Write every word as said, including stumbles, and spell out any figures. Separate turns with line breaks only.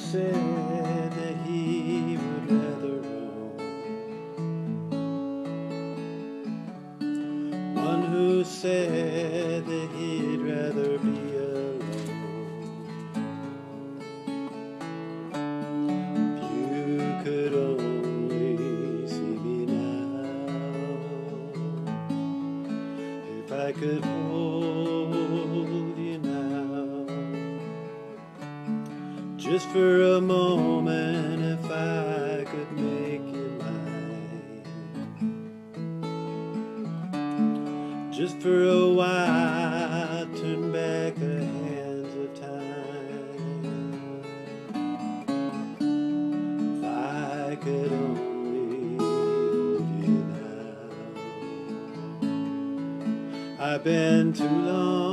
said that he would rather roam, one who said that he'd rather be alone. If you could only see me now, if I could hold you now, just for a moment, if I could make you mine, just for a while, turn back the hands of time. If I could only hold you now. I've been too long